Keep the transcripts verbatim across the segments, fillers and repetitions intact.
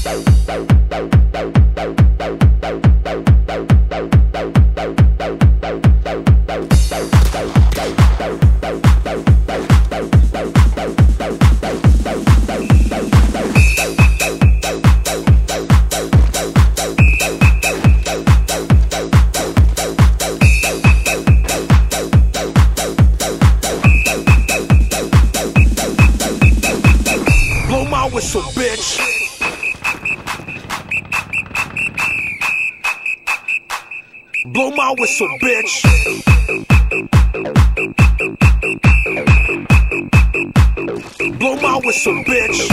Whistle, bitch. Blow my whistle, bitch. Blow my whistle, bitch.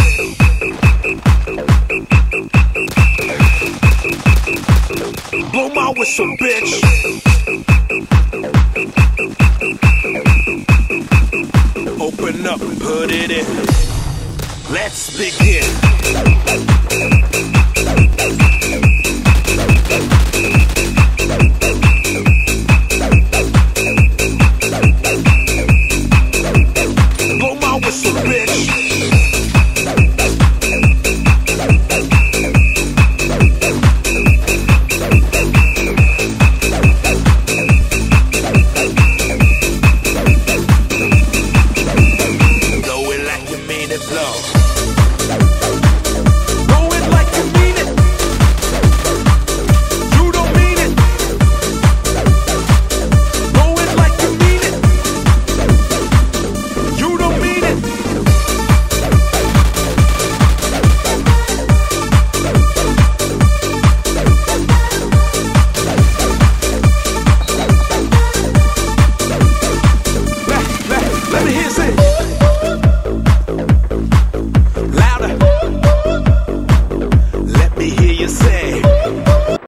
Blow my whistle, bitch. Open up and put it in. Let's begin. Blow my whistle, bitch. Blow it like you mean it, blow. Say